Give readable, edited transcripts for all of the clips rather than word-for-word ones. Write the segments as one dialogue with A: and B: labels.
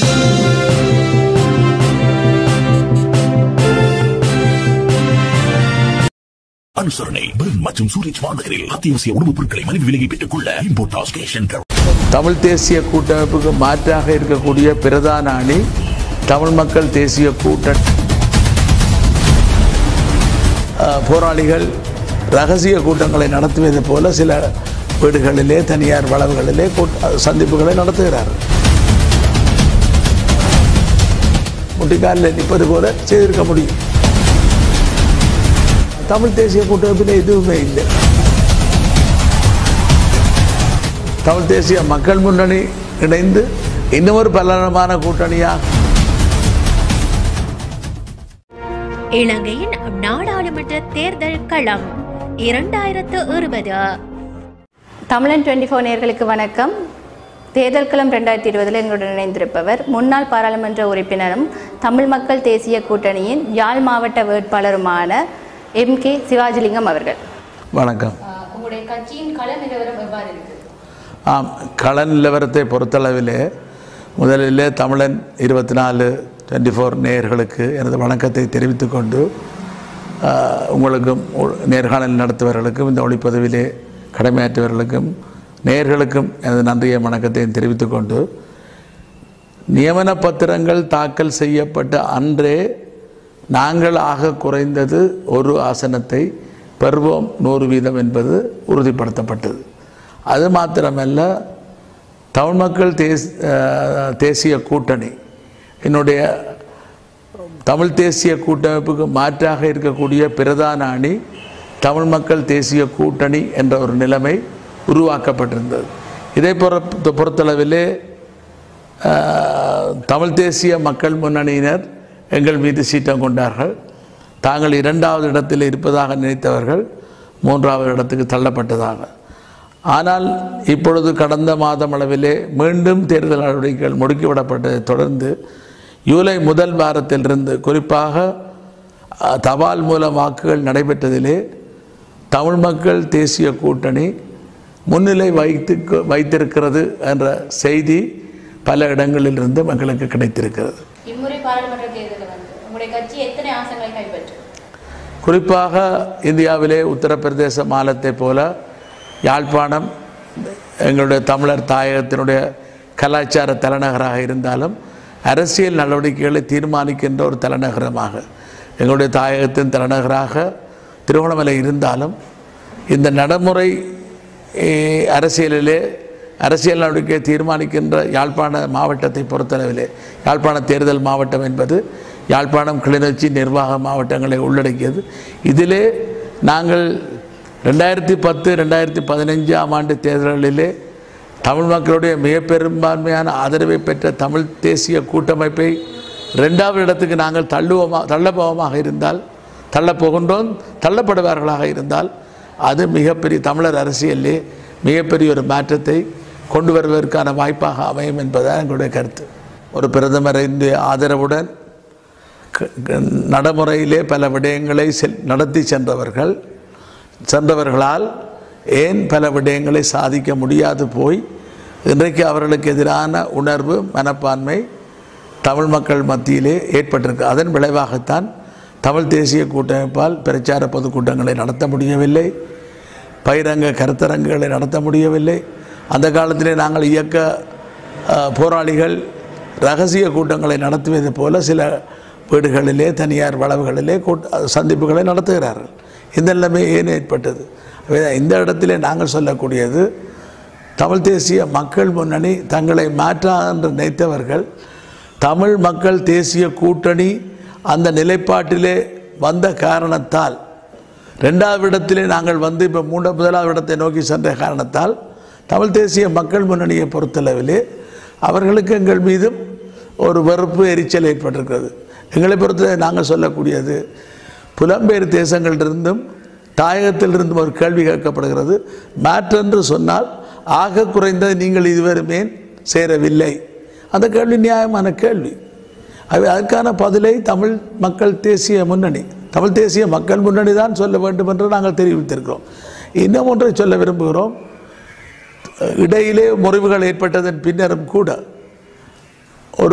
A: அனுசரணை மற்றும் சூரஜ் வானகரில் அத்தியாவசிய உணவுப் பொருட்களை மலிவு விலையை பெற்றுக் கொள்ள இம்போர்ட் ஸ்டேஷன்.
B: தமிழ் தேசிய கூட்டமைப்புக்கு மாற்றாக இருக்கக்கூடிய பிரதான அணி தமிழ் மக்கள் தேசிய கூட்டணி. போராளிகள் ரகசிய கூட்டங்களை நடத்துவது போல சில வீடுகளிலே தனியார் வளவுகளிலே சந்திப்புகளை நடத்துகிறார்கள். முட்டிக்காலில் நிற்பது போல செய்திருக்க முடியும். தமிழ் தேசிய கூட்டமைப்பில் எதுவுமே இல்லை. தமிழ் தேசிய மக்கள் முன்னணி இணைந்து இன்னொரு பலமான கூட்டணியாக.
C: இலங்கையின் நாடாளுமன்ற தேர்தல் களம் 2020.
D: தமிழன் 24 நேயர்களுக்கு வணக்கம். தேர்தல் களம் 2020 எங்களுடன் இணைந்திருப்பவர் முன்னாள் பாராளுமன்ற உறுப்பினரும் தமிழ் மக்கள் தேசிய கூட்டணியின் யாழ் மாவட்ட வேட்பாளருமான MK சிவாஜிலிங்கம் அவர்கள்.
B: வணக்கம்.
D: உங்களுடைய கட்சியின் கள நிலவரம் எவ்வாறு இருக்கு?
B: கள நிலவரத்தை பொறுத்தளவிலே முதலிலே தமிழன் 24 நேயர்களுக்கு எனது வணக்கத்தை தெரிவித்துக் கொண்டு உங்களுக்கும் நேர்காணல் நடத்துவர்களுக்கும் இந்த ஒளிப்பதிவிலே கடமையாற்றுவர்களுக்கும் நேயர்களுக்கும் எனது நன்றியை வணக்கத்தையும் தெரிவித்துக் கொண்டு, நியமன பத்திரங்கள் தாக்கல் செய்யப்பட்ட அன்றே நாங்கள் ஆக குறைந்தது ஒரு ஆசனத்தை பெறுவோம் 100% என்பது உறுதிப்படுத்தப்பட்டது. அது மாத்திரமல்ல, தமிழ் மக்கள் தேசிய கூட்டணி என்னுடைய தமிழ் தேசிய கூட்டமைப்புக்கு மாற்றாக இருக்கக்கூடிய பிரதான அணி தமிழ் மக்கள் தேசிய கூட்டணி என்ற ஒரு நிலைமை உருவாக்கப்பட்டிருந்தது. இதை பொறுத்தளவிலே தமிழ் தேசிய மக்கள் முன்னணியினர் எங்கள் மீது சீட்டம் கொண்டார்கள். தாங்கள் 2வது இடத்தில் இருப்பதாக நினைத்தவர்கள் 3வது இடத்துக்கு தள்ளப்பட்டதாக. ஆனால் இப்பொழுது கடந்த மாதம் அளவிலே மீண்டும் தேர்தல் நடவடிக்கைகள் முடுக்கிவிடப்பட்டதை தொடர்ந்து ஜூலை முதல் வாரத்திலிருந்து குறிப்பாக தபால் மூலம் வாக்குகள் நடைபெற்றதிலே தமிழ் மக்கள் தேசிய கூட்டணி முன்னிலை வைத்திருக்கிறது என்ற செய்தி பல இடங்களிலிருந்து மக்களுக்கு கிடைத்திருக்கிறது.
D: இம்முறை பாராளுமன்ற தேர்தலில் உங்களுடைய கட்சி எத்தனை ஆசனங்களை கைப்பற்றும்?
B: குறிப்பாக இந்தியாவிலே உத்தரப்பிரதேச மாநிலத்தை போல யாழ்ப்பாணம் எங்களுடைய தமிழர் தாயகத்தினுடைய கலாச்சார தலைநகராக இருந்தாலும் அரசியல் நடவடிக்கைகளை தீர்மானிக்கின்ற ஒரு தலைநகரமாக எங்களுடைய தாயகத்தின் தலைநகராக திருகோணமலை இருந்தாலும் இந்த நடைமுறை அரசியலிலே அரசியல் நடவடிக்கையை தீர்மானிக்கின்ற யாழ்ப்பாண மாவட்டத்தை பொறுத்தளவிலே யாழ்ப்பாண தேர்தல் மாவட்டம் என்பது யாழ்ப்பாணம், கிளிநொச்சி நிர்வாக மாவட்டங்களை உள்ளடக்கியது. இதிலே நாங்கள் 2010-2015 ஆண்டு தேர்தல்களிலே தமிழ் மக்களுடைய மிக பெரும்பான்மையான ஆதரவை பெற்ற தமிழ் தேசிய கூட்டமைப்பை 2வது இடத்துக்கு நாங்கள் தள்ளப்போவமாக இருந்தால், தள்ளப்படுவார்களாக இருந்தால் அது மிகப்பெரிய தமிழர் அரசியலிலே மிகப்பெரிய ஒரு மாற்றத்தை கொண்டு வருவதற்கான வாய்ப்பாக அமையும் என்பதுதான் எங்களுடைய கருத்து. ஒரு பிரதமரின் ஆதரவுடன் நடைமுறையிலே பல விடயங்களை நடத்தி சென்றவர்களால் ஏன் பல விடயங்களை சாதிக்க முடியாது போய் இன்றைக்கு அவர்களுக்கு எதிரான உணர்வு, மனப்பான்மை தமிழ் மக்கள் மத்தியிலே ஏற்பட்டிருக்கு. அதன் விளைவாகத்தான் தமிழ் தேசிய கூட்டமைப்பால் பிரச்சார பொதுக்கூட்டங்களை நடத்த முடியவில்லை, பகிரங்க கருத்தரங்குகளை நடத்த முடியவில்லை. அந்த காலத்திலே நாங்கள் இயக்க போராளிகள் ரகசிய கூட்டங்களை நடத்துவது போல சில வீடுகளிலே தனியார் வளவுகளிலே சந்திப்புகளை நடத்துகிறார்கள். இந்த நிலைமை ஏன் ஏற்பட்டது? இந்த இடத்திலே நாங்கள் சொல்லக்கூடியது, தமிழ் தேசிய மக்கள் முன்னணி தங்களை மாற்றாக என்று நினைத்தவர்கள் தமிழ் மக்கள் தேசிய கூட்டணி அந்த நிலைப்பாட்டிலே வந்த காரணத்தால் 2வது இடத்திலே நாங்கள் வந்து இப்போ 1வது இடத்தை நோக்கி சென்ற காரணத்தால் தமிழ் தேசிய மக்கள் முன்னணியை பொறுத்தளவிலே அவர்களுக்கு எங்கள் மீதும் ஒரு வெறுப்பு, எரிச்சல் ஏற்பட்டிருக்கிறது. எங்களை பொறுத்தவரை நாங்கள் சொல்லக்கூடியது, புலம்பெயர் தேசங்களிலிருந்தும் தாயகத்திலிருந்தும் ஒரு கேள்வி கேட்கப்படுகிறது. மாற்றென்று சொன்னால் ஆக குறைந்தது நீங்கள் இதுவரைமே சேரவில்லை. அந்த கேள்வி நியாயமான கேள்வி. அதற்கான பதிலை தமிழ் மக்கள் தேசிய மக்கள் முன்னணி தான் சொல்ல வேண்டும் என்று நாங்கள் தெரிவித்திருக்கிறோம். இன்னும் ஒன்றை சொல்ல விரும்புகிறோம். இடையிலே முறிவுகள் ஏற்பட்டதன் பின்னரும் கூட ஒரு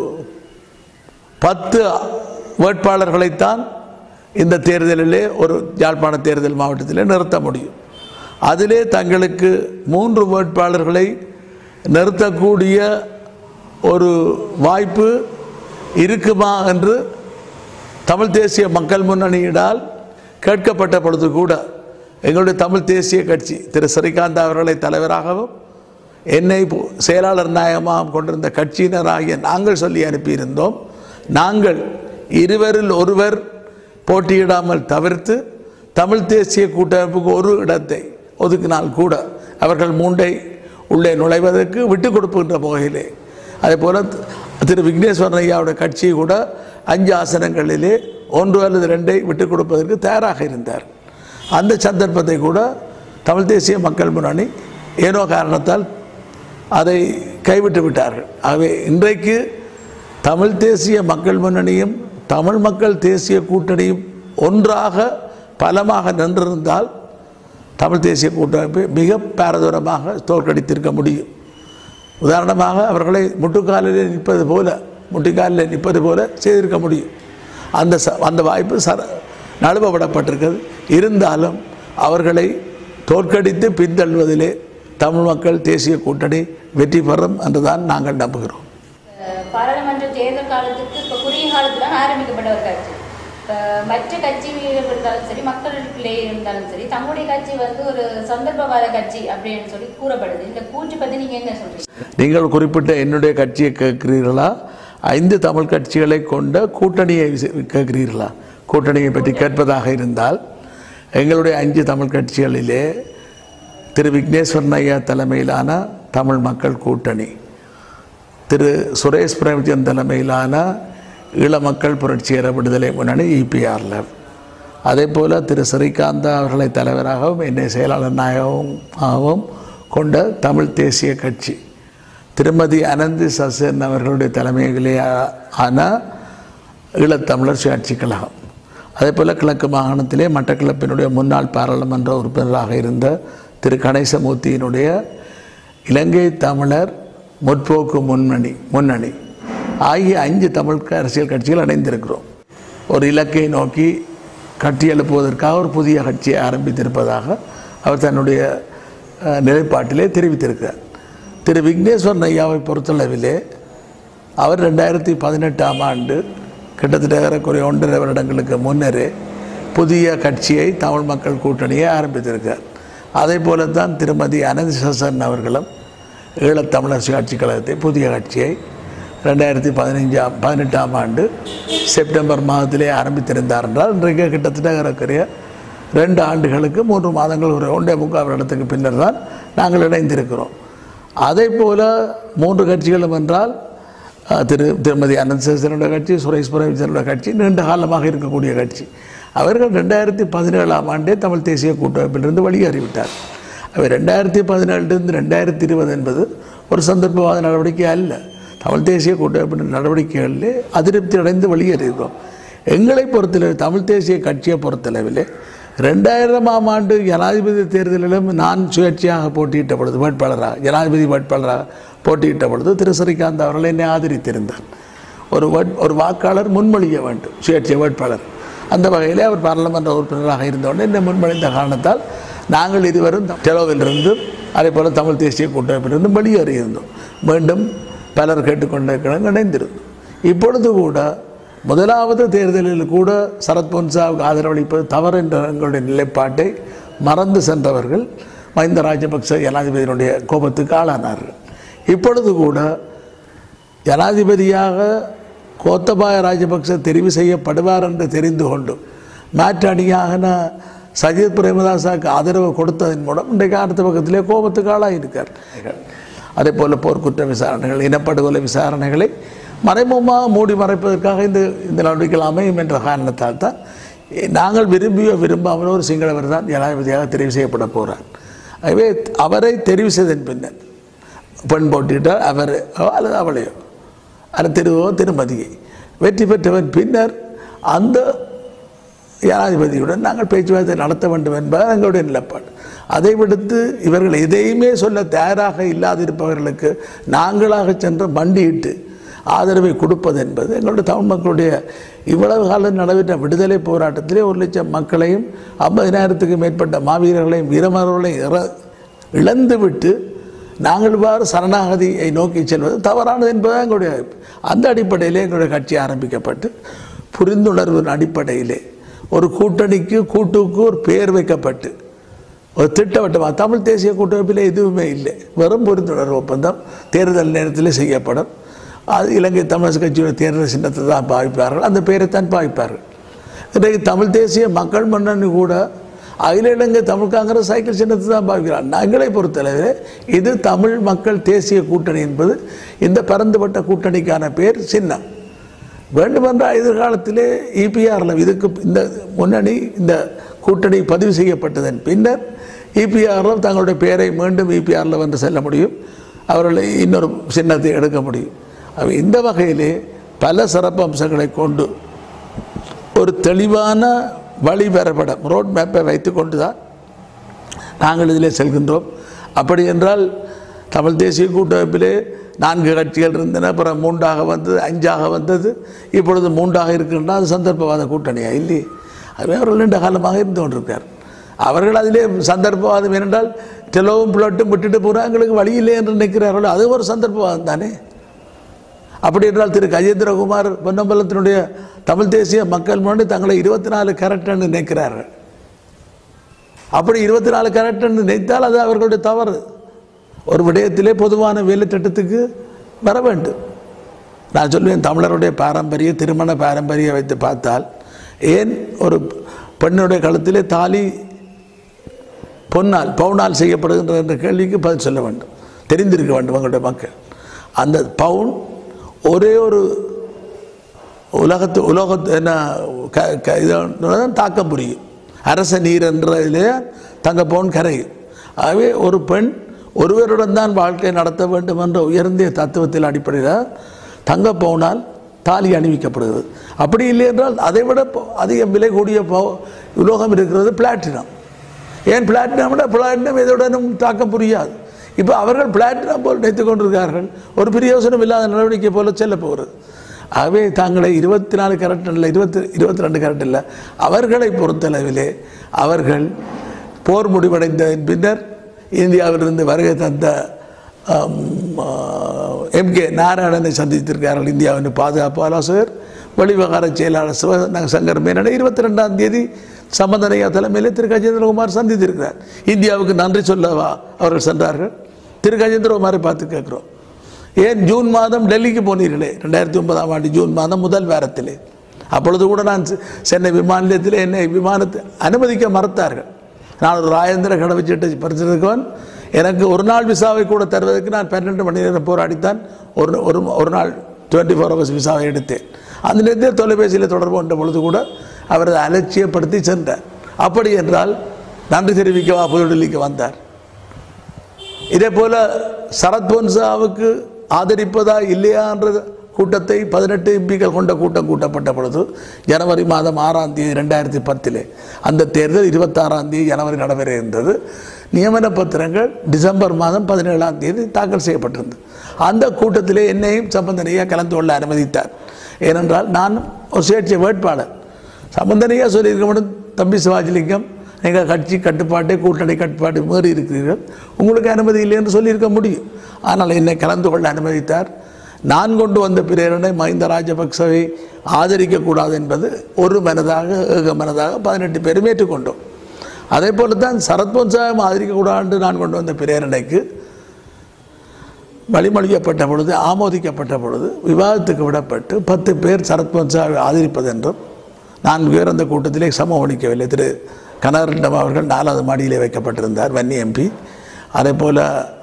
B: 10 வேட்பாளர்களைத்தான் இந்த தேர்தலிலே ஒரு யாழ்ப்பாண தேர்தல் மாவட்டத்திலே நிறுத்த முடியும். அதிலே தங்களுக்கு 3 வேட்பாளர்களை நிறுத்தக்கூடிய ஒரு வாய்ப்பு இருக்குமா என்று தமிழ் தேசிய மக்கள் முன்னணியினால் கேட்கப்பட்ட பொழுது கூட எங்களுடைய தமிழ் தேசிய கட்சி திரு ஸ்ரீகாந்த் அவர்களை தலைவராகவும் என்னை செயலாளர் நாயகமாக கொண்டிருந்த கட்சியினராகிய நாங்கள் சொல்லி அனுப்பியிருந்தோம். நாங்கள் இருவரில் ஒருவர் போட்டியிடாமல் தவிர்த்து தமிழ் தேசிய கூட்டமைப்புக்கு ஒரு இடத்தை ஒதுக்கினால் கூட அவர்கள் 3 உள்ளே நுழைவதற்கு விட்டுக் கொடுப்புகின்ற வகையிலே, அதே போல் திரு விக்னேஸ்வரன் ஐயாவுடைய கட்சி கூட 5 ஆசனங்களிலே 1 அல்லது 2 விட்டுக் கொடுப்பதற்கு தயாராக இருந்தார். அந்த சந்தர்ப்பத்தை கூட தமிழ் தேசிய மக்கள் முன்னணி ஏனோ காரணத்தால் அதை கைவிட்டு விட்டார்கள். ஆகவே இன்றைக்கு தமிழ் தேசிய மக்கள் முன்னணியும் தமிழ் மக்கள் தேசிய கூட்டணியும் ஒன்றாக பலமாக நின்றிருந்தால் தமிழ் தேசிய கூட்டமைப்பை மிக பாரதூரமாக தோற்கடித்திருக்க முடியும். உதாரணமாக அவர்களை முட்டுக்காலில் நிற்பது போல செய்திருக்க முடியும். அந்த வாய்ப்பு நழுவ விடப்பட்டிருக்கிறது. இருந்தாலும் அவர்களை தோற்கடித்து பின்தள்ளுவதிலே தமிழ் மக்கள் தேசிய கூட்டணி வெற்றி பெறும் என்றுதான் நாங்கள் நம்புகிறோம்.
D: பாராளுமன்ற தேர்தல் காலத்துக்கு இப்போ குறுகிய காலத்தில் ஆரம்பிக்கப்பட்ட ஒரு கட்சி, மற்ற கட்சிகள் இருந்தாலும் சரி, மக்களுக்குள்ளே இருந்தாலும் சரி, தங்களுடைய கட்சி ஒரு சந்தர்ப்பவாத கட்சி அப்படின்னு சொல்லி கூறப்படுது. இந்த கூற்று பற்றி நீங்கள் என்ன சொல்றீங்க?
B: நீங்கள் குறிப்பிட்ட என்னுடைய கட்சியை கேட்கிறீர்களா, 5 தமிழ் கட்சிகளை கொண்ட கூட்டணியை கேட்கிறீர்களா? கூட்டணியை பற்றி கேட்பதாக இருந்தால் எங்களுடைய 5 தமிழ் கட்சிகளிலே திரு விக்னேஸ்வரன் ஐயா தலைமையிலான தமிழ் மக்கள் கூட்டணி, திரு சுரேஷ் பிரேமச்சந்த் தலைமையிலான ஈழ மக்கள் புரட்சிகர விடுதலை முன்னணி EPRL, அதே போல் திரு ஸ்ரீகாந்தா அவர்களை தலைவராகவும் என்னை செயலாளர் நாயகமாகவும் கொண்ட தமிழ் தேசிய கட்சி, திருமதி அனந்தி சசன் அவர்களுடைய தலைமையிலே ஆன ஈழத்தமிழர் சுயாட்சி கழகம், அதே போல் கிழக்கு மாகாணத்திலே மட்டக்களப்பினுடைய முன்னாள் பாராளுமன்ற உறுப்பினராக இருந்த திரு கணேசமூர்த்தியினுடைய இலங்கை தமிழர் முற்போக்கு முன்னணி ஆகிய 5 தமிழ் அரசியல் கட்சிகள் இணைந்திருக்கிறோம். ஒரு இலக்கை நோக்கி கட்டி எழுப்புவதற்காக ஒரு புதிய கட்சியை ஆரம்பித்திருப்பதாக அவர் தன்னுடைய நிலைப்பாட்டிலே தெரிவித்திருக்கிறார். திரு விக்னேஸ்வரன் ஐயாவை பொறுத்தளவிலே அவர் 2018ஆம் ஆண்டு கிட்டத்தட்ட ஏறக்குறைய 1.5 வருடங்களுக்கு முன்னரே புதிய கட்சியை தமிழ் மக்கள் கூட்டணியை ஆரம்பித்திருக்கிறார். அதே போலத்தான் திருமதி அனந்தி சசன் அவர்களும் ஈழத்தமிழர் சுயாட்சி கழகத்தை புதிய கட்சியை 2018ஆம் ஆண்டு செப்டம்பர் மாதத்திலே ஆரம்பித்திருந்தார் என்றால் இன்றைக்கு கிட்டத்தட்ட ஏறக்குறைய 2 ஆண்டுகளுக்கு 3 மாதங்கள் ஒரு 1.25 வருடத்துக்கு பின்னர் தான் நாங்கள் இணைந்திருக்கிறோம். அதே போல் 3 கட்சிகளும் என்றால் திருமதி அனந்தசேசனுடைய கட்சி, சுரேஷ் பிரேமச்சந்தனுடைய கட்சி நீண்ட காலமாக இருக்கக்கூடிய கட்சி. அவர்கள் 2017ஆம் ஆண்டே தமிழ் தேசிய கூட்டமைப்பிலிருந்து வெளியேறிவிட்டார். அவர் 2017 2020 என்பது ஒரு சந்தர்ப்பவாத நடவடிக்கை அல்ல. தமிழ் தேசிய கூட்டமைப்பின் நடவடிக்கைகளிலே அதிருப்தி அடைந்து வெளியேறுகிறோம். எங்களை பொறுத்தளவில் தமிழ் தேசிய கட்சியை பொறுத்தளவில் 2000ஆம் ஆண்டு ஜனாதிபதி தேர்தலிலும் நான் சுயேட்சையாக போட்டியிட்ட பொழுது ஜனாதிபதி வேட்பாளராக போட்டியிட்ட பொழுது திரு ஸ்ரீகாந்த் அவர்கள் என்னை ஆதரித்திருந்தார். ஒரு வாக்காளர் முன்மொழிய வேண்டும் சுயேட்சை வேட்பாளர். அந்த வகையிலே அவர் பாராளுமன்ற உறுப்பினராக இருந்தவுடனே என்னை முன்மொழிந்த காரணத்தால் நாங்கள் இதுவரும் டெலோவிலிருந்தும் அதே போல் தமிழ் தேசிய கூட்டமைப்பிலிருந்தும் வெளியேறியிருந்தோம். மீண்டும் பலர் கேட்டுக்கொண்டிருக்கிறோம், இணைந்திருந்தோம். இப்பொழுது கூட முதலாவது தேர்தலில் கூட சரத் பொன்சாவுக்கு ஆதரவளிப்பது தவறு என்ற எங்களுடைய நிலைப்பாட்டை மறந்து சென்றவர்கள் மஹிந்த ராஜபக்ச ஜனாதிபதியினுடைய கோபத்துக்கு ஆளானார்கள். இப்பொழுது கூட ஜனாதிபதியாக கோத்தபாய ராஜபக்ச தெரிவு செய்யப்படுவார் என்று தெரிந்து கொண்டும் மாற்று அணியாக சஜித் பிரேமதாசாவுக்கு ஆதரவு கொடுத்ததன் மூலம் இன்றைக்கு அடுத்த பக்கத்திலே கோபத்துக்கு ஆளாயிருக்கார். அதே போல் போர்க்குற்ற விசாரணைகள், இனப்படுகொலை விசாரணைகளை மறைமுகமாக மூடி மறைப்பதற்காக இந்த நடவடிக்கைகள் அமையும் என்ற காரணத்தால் தான் நாங்கள் விரும்பாமல் ஒரு சிங்களவர் தான் ஜனாதிபதியாக தெரிவு செய்யப்பட போகிறார். ஆகவே அவரை தெரிவு செய்தன் பின்னர் பெண் போட்டியிட்டால் அவர் அல்லது அவளையோ அல்லது திருமதியை வெற்றி பெற்றவன் பின்னர் அந்த ஜனாதிபதியுடன் நாங்கள் பேச்சுவார்த்தை நடத்த வேண்டும் என்பது எங்களுடைய நிலைப்பாடு. அதை விடுத்து இவர்கள் எதையுமே சொல்ல தயாராக இல்லாதிருப்பவர்களுக்கு நாங்களாக சென்று மண்டியிட்டு ஆதரவை கொடுப்பது என்பது எங்களுடைய தமிழ் மக்களுடைய இவ்வளவு காலம் நடைபெற்ற விடுதலை போராட்டத்திலே 1 லட்சம் மக்களையும் 50,000க்கும் மேற்பட்ட மாவீரர்களையும் வீரமரர்களையும் இழந்துவிட்டு நாங்கள் இவ்வாறு சரணாகதியை நோக்கி செல்வது தவறானது என்பது எங்களுடைய அந்த அடிப்படையிலே எங்களுடைய கட்சி ஆரம்பிக்கப்பட்டு புரிந்துணர்வின் அடிப்படையிலே ஒரு கூட்டணிக்கு கூட்டுக்கு ஒரு பெயர் வைக்கப்பட்டு ஒரு திட்டவட்டமாக தமிழ் தேசிய கூட்டமைப்பில் எதுவுமே இல்லை, வெறும் புரிந்துணர்வு ஒப்பந்தம் தேர்தல் நேரத்தில் செய்யப்படும். அது இலங்கை தமிழரசு கட்சியோட தேர்தல் சின்னத்தை தான் பாவிப்பார்கள், அந்த பெயரைத்தான் பாவிப்பார்கள். இன்றைக்கு தமிழ் தேசிய மக்கள் முன்னணி கூட அகில இலங்கை தமிழ் காங்கிரஸ் சைக்கிள் சின்னத்தை தான் பாவிக்கிறார். நாங்களே பொறுத்தளவு இது தமிழ் மக்கள் தேசிய கூட்டணி என்பது இந்த பரந்துபட்ட கூட்டணிக்கான பேர் சின்னம். வேண்டுமென்றால் எதிர்காலத்திலே இபிஆரில் இதுக்கு இந்த முன்னணி இந்த கூட்டணி பதிவு செய்யப்பட்டதன் பின்னர் இபிஆரில் தங்களுடைய பெயரை மீண்டும் இபிஆரில் வந்து செல்ல முடியும், அவர்களை இன்னொரு சின்னத்தை எடுக்க முடியும். இந்த வகையிலே பல சிறப்பு அம்சங்களை கொண்டு ஒரு தெளிவான வழி வரைபடம் ரோட் மேப்பை வைத்து கொண்டு தான் நாங்கள் இதிலே செல்கின்றோம். அப்படி என்றால் தமிழ் தேசிய கூட்டமைப்பிலே 4 கட்சிகள் இருந்தன, அப்புறம் 3ஆக வந்தது, 5ஆக வந்தது, இப்பொழுது 3ஆக இருக்கின்றன. அது சந்தர்ப்பவாத கூட்டணியா இல்லை? அதுவே அவர்கள் நீண்ட காலமாக இருந்து கொண்டிருக்கார். அவர்கள் அதிலே சந்தர்ப்பவாதம் ஏனென்றால் டெலோவும் புலட்டும் விட்டுட்டு போகிறாங்க, எங்களுக்கு வழி இல்லை என்று நினைக்கிறார்கள், அது ஒரு சந்தர்ப்பவாதம் தானே. அப்படி என்றால் திரு கஜேந்திரகுமார் பொன்னம்பலத்தினுடைய தமிழ் தேசிய மக்கள் முன்னாடி தங்களை 24 கேரட் என்று நினைக்கிறார்கள். அப்படி 24 கேரட் என்று நினைத்தால் அது அவர்களுடைய தவறு. ஒரு விடயத்திலே பொதுவான வேலை திட்டத்துக்கு வர வேண்டும். நான் சொல்லுவேன், தமிழருடைய பாரம்பரிய திருமண பாரம்பரியம் வைத்து பார்த்தால் ஏன் ஒரு பெண்ணுடைய கழுத்திலே தாலி பவுனால் செய்யப்படுகின்ற என்ற கேள்விக்கு பதில் சொல்ல வேண்டும், தெரிந்திருக்க வேண்டும் எங்களுடைய மக்கள். அந்த பவுன் ஒரே ஒரு உலகத்து என்ன இதான் தாக்க புரியும். அரச நீர் என்ற இதிலே தங்க பவுன் கரையும். ஆகவே ஒரு பெண் ஒருவருடன் தான் வாழ்க்கை நடத்த வேண்டும் என்ற உயர்ந்த தத்துவத்தில் அடிப்படையில் தங்க பவுனால் தாலி அணிவிக்கப்படுகிறது. அப்படி இல்லை என்றால் அதை விட அதிக விலை கூடிய உலோகம் இருக்கிறது பிளாட்டினம். ஏன் பிளாட்டினம் எதுடனும் தாக்க புரியாது. இப்போ அவர்கள் பிளாட்டினம் போல் நினைத்து கொண்டிருக்கிறார்கள், ஒரு பிரயோசனம் இல்லாத நடவடிக்கை போல செல்ல போகிறது. ஆகவே தாங்களை 24 கேரட் இல்லை, 22 கேரட் இல்லை, அவர்களை பொறுத்தளவிலே அவர்கள் போர் முடிவடைந்ததன் பின்னர் இந்தியாவிலிருந்து வருகை தந்த MK நாராயணனை சந்தித்திருக்கிறார்கள். இந்தியாவின் பாதுகாப்பு ஆலோசகர் வெளிவிவகார செயலாளர் சிவசங்கர் மேனனை 22ஆம் தேதி சம்பந்தனையா தலைமையில் திரு கஜேந்திரகுமார் சந்தித்திருக்கிறார். இந்தியாவுக்கு நன்றி சொல்லவா அவர்கள் சென்றார்கள்? திரு கஜேந்திரகுமாரை பார்த்து கேட்குறோம், ஏன் ஜூன் மாதம் டெல்லிக்கு போனீர்களே 2009ஆம் ஆண்டு ஜூன் மாதம் முதல் வாரத்திலே? அப்பொழுது கூட நான் சென்னை விமான நிலையத்தில் என்னை விமானத்தை அனுமதிக்க மறுத்தார்கள். நான் ஒரு ராஜேந்திர கடவுச்சீட்டை பறிச்சிருக்கவன், எனக்கு ஒரு நாள் விசாவை கூட தருவதற்கு நான் 12 மணி நேரம் போராடித்தான் ஒரு நாள் 24 hours விசாவை எடுத்தேன். அந்த நேரத்தில் தொலைபேசியில் தொடர்பு கொண்ட பொழுது கூட அவரது அலட்சியப்படுத்தி சென்றார். அப்படி என்றால் நன்றி தெரிவிக்கவா புதுடெல்லிக்கு வந்தார்? இதே போல சரத் பொன்சாவுக்கு ஆதரிப்பதா இல்லையா என்ற கூட்டத்தை 18 MPக்கள் கொண்ட கூட்டம் கூட்டப்பட்ட பொழுது ஜனவரி மாதம் 6ஆம் தேதி 2010 அந்த தேர்தல் 26ஆம் தேதி ஜனவரி நடைபெற இருந்தது. நியமன பத்திரங்கள் டிசம்பர் மாதம் 17ஆம் தேதி தாக்கல் செய்யப்பட்டிருந்தது. அந்த கூட்டத்திலே என்னையும் சம்பந்தனையாக கலந்து கொள்ள அனுமதித்தார். ஏனென்றால் நான் ஒரு சுயேட்சை வேட்பாளர். சம்பந்தனையாக சொல்லியிருக்க மட்டும், தம்பி சிவாஜிலிங்கம், நீங்கள் கட்சி கட்டுப்பாட்டை கூட்டணி கட்டுப்பாட்டை மீறி இருக்கிறீர்கள், உங்களுக்கு அனுமதி இல்லை என்று சொல்லியிருக்க முடியும். ஆனால் என்னை கலந்து கொள்ள அனுமதித்தார். நான் கொண்டு வந்த பிரேரணை மஹிந்த ராஜபக்சவை ஆதரிக்கக்கூடாது என்பது ஒரு மனதாக ஏக மனதாக 18 பேரும் ஏற்றுக்கொண்டோம். அதே போல தான் சரத் பொன்சாவை ஆதரிக்கக்கூடாது நான் கொண்டு வந்த பிரேரணைக்கு வழிமொழியப்பட்ட பொழுது, ஆமோதிக்கப்பட்ட பொழுது விவாதத்துக்கு விடப்பட்டு 10 பேர் சரத் பொன்சாவை ஆதரிப்பதென்றும், நான் உயர்ந்த கூட்டத்திலே சமவளிக்கவில்லை. திரு கனகரட்னம் அவர்கள் 4வது மாடியிலே வைக்கப்பட்டிருந்தார், வன்னி MP. அதே போல்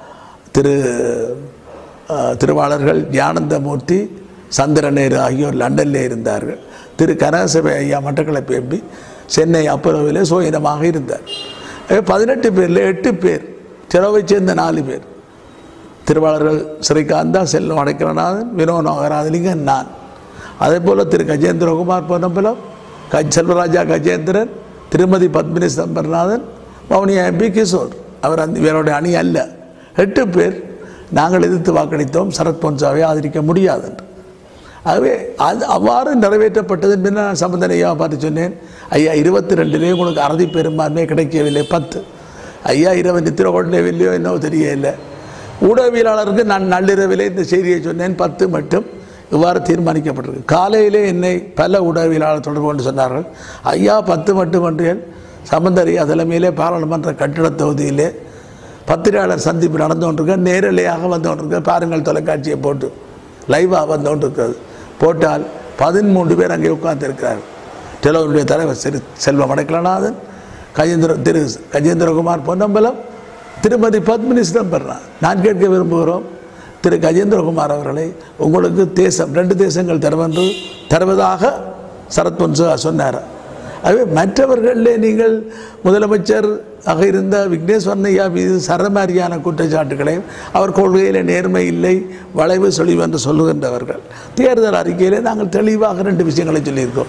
B: திருவாளர்கள் ஞானந்தமூர்த்தி, சந்திரநேரு ஆகியோர் லண்டனிலே இருந்தார்கள். திரு கனகசபை ஐயா மட்டக்களப்பு MP சென்னை அப்பரோவிலே சோயினமாக இருந்தார். 18 பேரில் 8 பேர் செலவை சேர்ந்த 4 பேர், திருவாளர்கள் ஸ்ரீகாந்தா, செல்வம் அடைக்கலநாதன், வினோத் நாகராஜலிங்கம், நான். அதே போல் திரு கஜேந்திரகுமார் பொன்னம்பலம், செல்வராஜா கஜேந்திரன், திருமதி பத்மினி சம்பர்நாதன், வவுனியா MP கிஷோர். அவர் இவருடைய அணி அல்ல. 8 பேர் நாங்கள் எதிர்த்து வாக்களித்தோம், சரத் பொன்சாவை ஆதரிக்க முடியாது என்று. ஆகவே அது அவ்வாறு நிறைவேற்றப்பட்டதன் பின்னர் நான் சம்பந்தன் ஐயாவை பார்த்து சொன்னேன், ஐயா 22 உங்களுக்கு அறுதி பெரும்பான்மை கிடைக்கவில்லை 10. ஐயா இரவு நித்திர கொள்ளவில்லையோ என்னவோ தெரியவில்லை. ஊடகவியலாளருக்கு நான் நள்ளிரவிலே இந்த செய்தியை சொன்னேன், 10 மட்டும் இவ்வாறு தீர்மானிக்கப்பட்டிருக்கு. காலையிலே என்னை பல ஊடகவியலாளர் தொடர்பு கொண்டு சொன்னார்கள், ஐயா 10 மட்டும் என்றேன். சம்பந்தர் ஐயா தலைமையிலே பாராளுமன்ற கட்டிட தொகுதியிலே பத்திரிகையாளர் சந்திப்பு நடந்து கொண்டிருக்க, நேரலையாக வந்து கொண்டிருக்க, பாருங்கள் தொலைக்காட்சியை போட்டு லைவாக வந்து கொண்டிருக்கிறது. போட்டால் 13 பேர் அங்கே உட்கார்ந்திருக்கிறார்கள். டெலோனுடைய தலைவர் செல்வம் அடைக்கலநாதன், திரு கஜேந்திரகுமார் பொன்னம்பலம், திருமதி பத்மினி சிதம்பரம். நான் கேட்க விரும்புகிறோம், திரு கஜேந்திரகுமார் அவர்களை உங்களுக்கு தேசம் 2 தேசங்கள் தருவதாக சரத் பொன்சேகா சொன்னார். ஆகவே மற்றவர்களிலே நீங்கள் முதலமைச்சர் ஆக இருந்த விக்னேஸ்வரன் ஐயா மீது சரமாரியான குற்றச்சாட்டுகளையும் அவர் கொள்கையில் நேர்மை இல்லை, வளைவு சொலிவு என்று சொல்லுகின்றவர்கள். தேர்தல் அறிக்கையிலே நாங்கள் தெளிவாக 2 விஷயங்களை சொல்லியிருக்கோம்.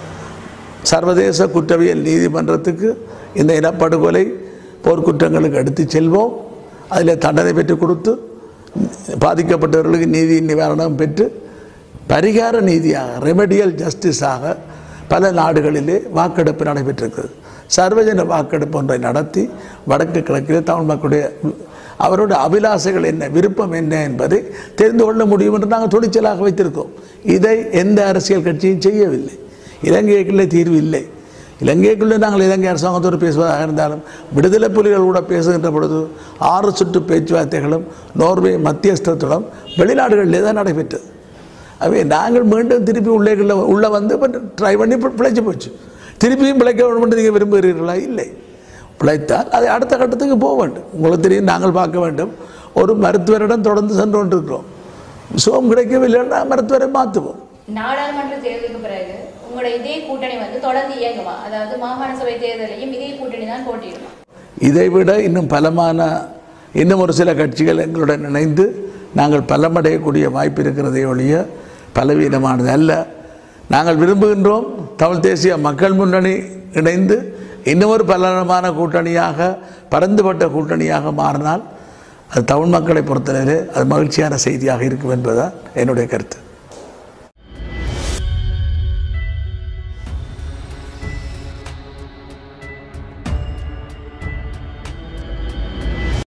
B: சர்வதேச குற்றவியல் நீதிமன்றத்துக்கு இந்த இனப்படுகொலை போர்க்குற்றங்களுக்கு எடுத்து செல்வோம், அதில் தண்டனை பெற்றுக் கொடுத்து பாதிக்கப்பட்டவர்களுக்கு நீதி நிவாரணம் பெற்று பரிகார நீதியாக ரெமடியல் ஜஸ்டிஸாக பல நாடுகளிலே வாக்கெடுப்பு நடைபெற்றிருக்கிறது. சர்வஜன வாக்கெடுப்பு ஒன்றை நடத்தி வடக்கு கிழக்கிலே தமிழ் மக்களுடைய அவருடைய அபிலாசைகள் என்ன, விருப்பம் என்ன என்பதை தெரிந்து கொள்ள முடியும் என்று நாங்கள் துணிச்சலாக வைத்திருக்கோம். இதை எந்த அரசியல் கட்சியும் செய்யவில்லை. இலங்கைக்குள்ளே தீர்வு இல்லை. இலங்கைக்குள்ளே நாங்கள் இலங்கை அரசாங்கத்தோடு பேசுவதாக இருந்தாலும் விடுதலை புலிகள் கூட பேசுகின்ற பொழுது 6 சுற்று பேச்சுவார்த்தைகளும் நோர்வே மத்தியஸ்தத்துடன் வெளிநாடுகளிலே தான் நடைபெற்றது. அவை நாங்கள் மீண்டும் திருப்பி உள்ளே வந்து ட்ரை பண்ணி பிழைச்சி போச்சு. திருப்பியும் பிழைக்க வேண்டும் என்று நீங்கள் விரும்புகிறீர்களா? இல்லை. பிழைத்தால் அதை அடுத்த கட்டத்துக்கு போக வேண்டும். உங்களுக்கு தெரியும், நாங்கள் பார்க்க வேண்டும். ஒரு மருத்துவரிடம் தொடர்ந்து சென்று கொண்டிருக்கிறோம். சுகம் கிடைக்கவில்லைன்னா மருத்துவரை மாற்றுவோம்.
D: நாடாளுமன்ற தேர்தலுக்கு பிறகு உங்களுடைய இதே கூட்டணி வந்து தொடர்ந்து இயங்குமா? அதாவது மாகாண சபை தேர்தலையும் இதே கூட்டணி தான் போட்டியிடுமா?
B: இதைவிட இன்னும் பலமான இன்னும் ஒரு சில கட்சிகள் எங்களுடன் இணைந்து நாங்கள் பலமடையக்கூடிய வாய்ப்பு இருக்கிறதை ஒழிய பலவீனமானது அல்ல. நாங்கள் விரும்புகின்றோம் தமிழ் தேசிய மக்கள் முன்னணி இணைந்து இன்னொரு பலமான கூட்டணியாக, பரந்துபட்ட கூட்டணியாக மாறினால் அது தமிழ் மக்களை பொறுத்தவரை அது மகிழ்ச்சியான செய்தியாக இருக்கும் என்பதுதான் என்னுடைய கருத்து.